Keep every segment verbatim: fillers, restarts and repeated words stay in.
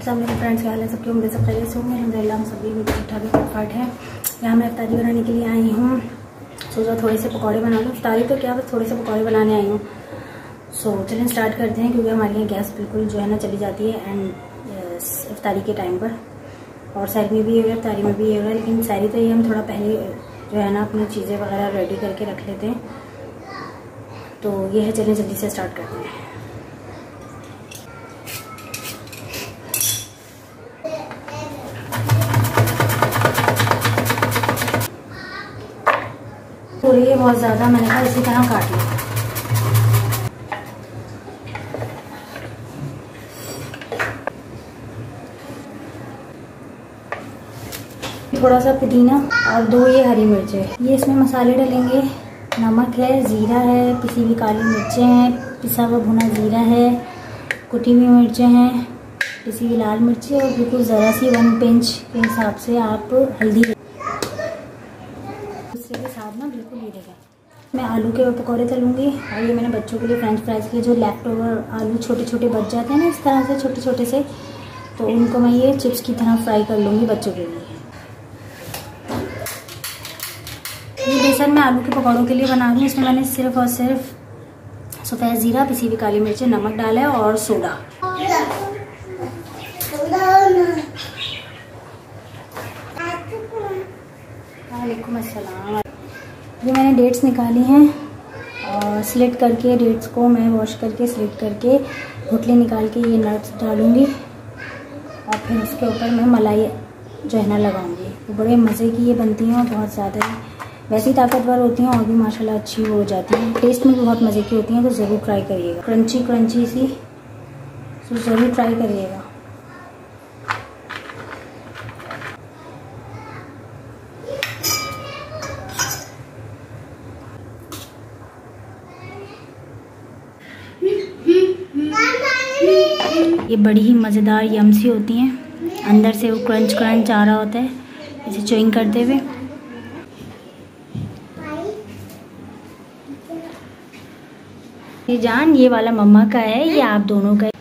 सब मेरे फ्रेंड्स क्या हाल है, सबके उम्मीद सब खैरियत से होंगे। अल्हम्दुलिल्लाह हम सभी भी ठीक ठाक फटफट है। यहाँ मैं इफ्तारी बनाने के लिए आई हूँ। सोचा थोड़े से पकौड़े बना लूँ। इफ्तारी तो क्या, बस थोड़े से पकौड़े बनाने आई हूँ। सो चलें स्टार्ट करते हैं, क्योंकि हमारे यहाँ गैस बिल्कुल जो है ना चली जाती है एंड इफ्तारी के टाइम पर। और सैर में भी ये हो रहा है, इफ्तारी में भी ये हो रहा है, लेकिन सैरी तो ये हम थोड़ा पहले जो है ना अपनी चीज़ें वगैरह रेडी करके रख लेते हैं। तो ये है, चलें जल्दी से स्टार्ट करते हैं। तो ये बहुत ज़्यादा मैंने कहा इसी तरह काट लिया। थोड़ा सा पुदीना और दो ये हरी मिर्चें। ये इसमें मसाले डालेंगे। नमक है, ज़ीरा है, पिसी हुई काली मिर्चें हैं, पिसा हुआ भुना ज़ीरा है, कुटी हुई मिर्चें हैं, पिसी हुई लाल मिर्चें और बिल्कुल ज़रा सी वन पिंच के हिसाब से आप हल्दी उससे के साथ ना बिल्कुल ये देगा। मैं आलू के पकौड़े तलूँगी और ये मैंने बच्चों के लिए फ्रेंच फ्राइज़ के जो लेफ्ट ओवर आलू छोटे छोटे बच जाते हैं ना इस तरह से छोटे छोटे से, तो उनको मैं ये चिप्स की तरह फ्राई कर लूँगी बच्चों के लिए। ये बेसन मैं आलू के पकौड़ों के लिए बना रही हूँ। इसमें मैंने सिर्फ और सिर्फ सफ़ेद ज़ीरा, पिसी हुई काली मिर्चें, नमक डाला है और सोडा। वालेकुम अस्सलाम। ये मैंने डेट्स निकाली हैं और स्लिट करके डेट्स को मैं वॉश करके स्लिट करके गुठली निकाल के ये नट्स डालूँगी और फिर उसके ऊपर मैं मलाई जो है ना लगाऊँगी। तो बड़े मज़े की ये बनती हैं और बहुत ज़्यादा वैसे ही ताकतवर होती हैं और भी माशाल्लाह अच्छी हो जाती हैं। टेस्ट में भी बहुत मज़े की होती हैं, तो ज़रूर ट्राई करिएगा। क्रंची क्रंची सी, तो ज़रूर ट्राई करिएगा। ये बड़ी ही मज़ेदार यम सी होती हैं। अंदर से वो क्रंच क्रंच आ रहा होता है इसे च्युइंग करते हुए। ये जान, ये वाला मम्मा का है, ये आप दोनों का है।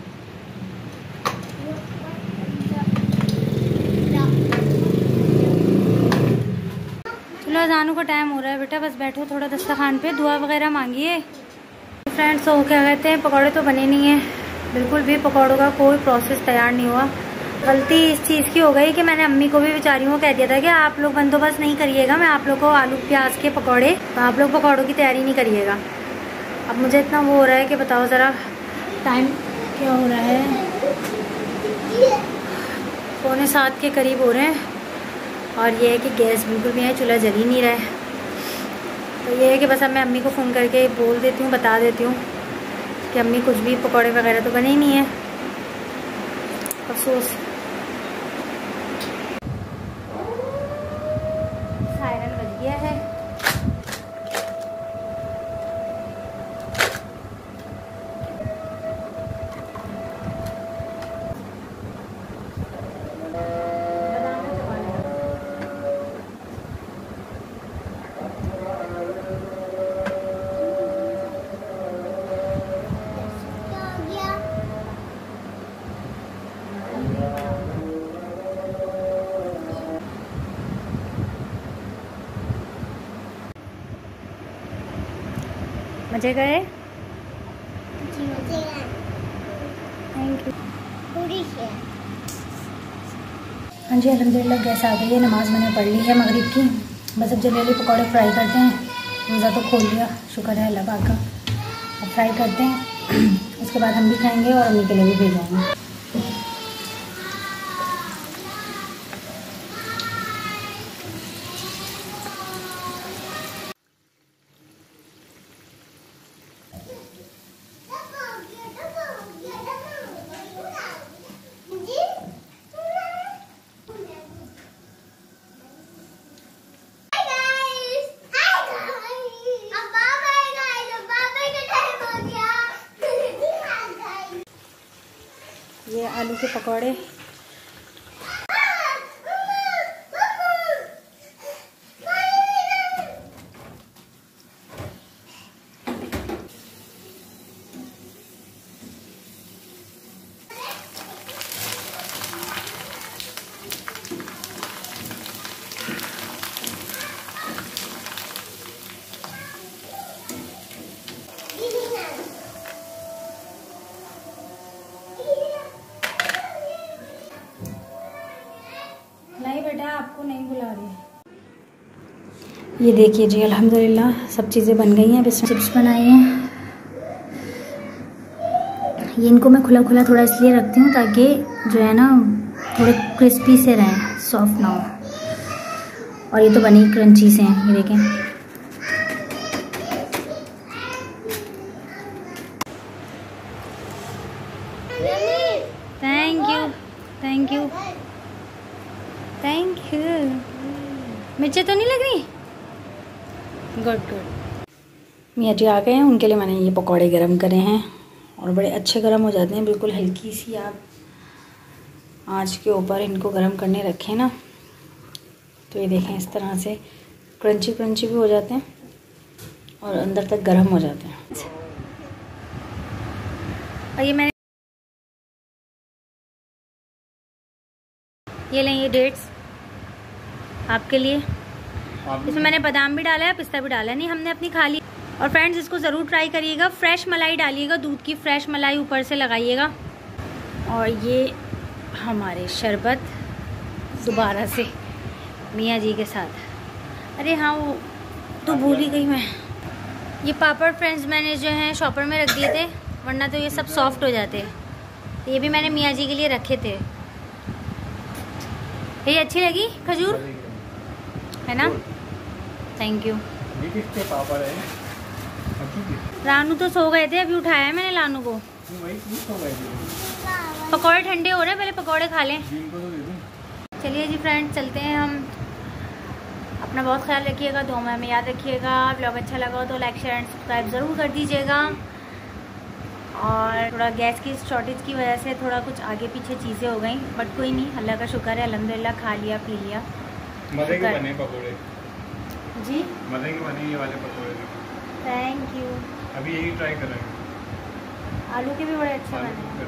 चलो जानू का टाइम हो रहा है बेटा, बस बैठो थोड़ा दस्तरखान पे, दुआ वगैरह मांगिए। फ्रेंड्स तो क्या कहते हैं, पकौड़े तो बने नहीं हैं बिल्कुल भी। पकौड़ों का कोई प्रोसेस तैयार नहीं हुआ। गलती इस चीज़ की हो गई कि मैंने अम्मी को भी बेचारियों को कह दिया था कि आप लोग बंदोबस्त नहीं करिएगा, मैं आप लोग को आलू प्याज के पकौड़े, तो आप लोग पकौड़ों की तैयारी नहीं करिएगा। अब मुझे इतना वो हो रहा है कि बताओ ज़रा टाइम क्या हो रहा है, पौने सात के करीब हो रहे हैं और ये है कि गैस बिल्कुल भी है, चूल्हा जल ही नहीं रहा है। तो ये है कि बस अब मैं अम्मी को फ़ोन करके बोल देती हूँ, बता देती हूँ कि अम्मी कुछ भी पकौड़े वगैरह तो बने ही नहीं है। अफसोस। सायरन बज गया है। मजे गए? Thank you. हाँ जी, अल्हम्दुलिल्लाह गैस आ गई है। नमाज मैंने पढ़ ली है मगरिब की। बस अब जलेबी पकौड़े फ्राई करते हैं। रोज़ा तो खोल लिया, शुक्र है अल्लाह पाक का। अब फ्राई करते हैं, उसके बाद हम भी खाएंगे और अम्मी के लिए भी भेजेंगे। ये आलू के पकौड़े बेटा आपको नहीं बुला रही है। ये देखिए जी, अल्हम्दुलिल्लाह सब चीज़ें बन गई हैं। बिस्मिल्लाह चिप्स बनाई हैं। ये इनको मैं खुला खुला थोड़ा इसलिए रखती हूँ ताकि जो है ना थोड़े क्रिस्पी से रहें, सॉफ्ट ना हो। और ये तो बनी क्रंची से हैं, ये देखें। Thank you thank you thank you. मिर्चें तो नहीं लग रही? Good good. मियाँ जी आ गए हैं, उनके लिए मैंने ये पकौड़े गरम करे हैं और बड़े अच्छे गरम हो जाते हैं। बिल्कुल हल्की सी आप आँच के ऊपर इनको गरम करने रखें ना, तो ये देखें इस तरह से क्रंची क्रंची भी हो जाते हैं और अंदर तक गरम हो जाते हैं। और ये मैंने ये लें, ये डेट्स आपके लिए। इसमें मैंने बादाम भी डाला है, पिस्ता भी डाला है, नहीं हमने अपनी खा ली। और फ्रेंड्स इसको ज़रूर ट्राई करिएगा। फ्रेश मलाई डालिएगा, दूध की फ्रेश मलाई ऊपर से लगाइएगा। और ये हमारे शरबत दोबारा से मियाँ जी के साथ। अरे हाँ वो तो भूल ही गई मैं। ये पापड़ फ्रेंड्स मैंने जो है शॉपर में रख दिए थे, वरना तो ये सब सॉफ्ट हो जाते। ये भी मैंने मियाँ जी के लिए रखे थे। ये अच्छी लगी खजूर है ना? Thank you. ये किसके पापड़ है? रानू तो सो गए थे, अभी उठाया है मैंने रानू को। पकौड़े ठंडे हो रहे हैं, पहले पकौड़े खा लें। चलिए जी फ्रेंड्स, चलते हैं हम। अपना बहुत ख्याल रखिएगा, दुआ में हमें याद रखिएगा। व्लॉग अच्छा लगा हो तो लाइक शेयर एंड सब्सक्राइब ज़रूर कर दीजिएगा। और थोड़ा गैस की शॉर्टेज की वजह से थोड़ा कुछ आगे पीछे चीज़ें हो गई, बट कोई नहीं, अल्लाह का शुक्र है, अल्हम्दुलिल्लाह खा लिया पी लिया। मज़े के बने पकौड़े जी, मज़े के बने ये वाले पकौड़े। Thank you. अभी यही ट्राई करेंगे। आलू के भी बड़े अच्छे बने।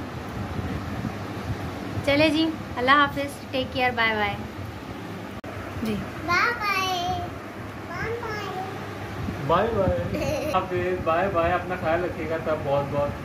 चले जी, अल्लाह हाफिज़, टेक केयर, बाय बाय जी। Bye bye bye bye bye bye. अपना ख्याल रखिएगा तब बहुत बहुत।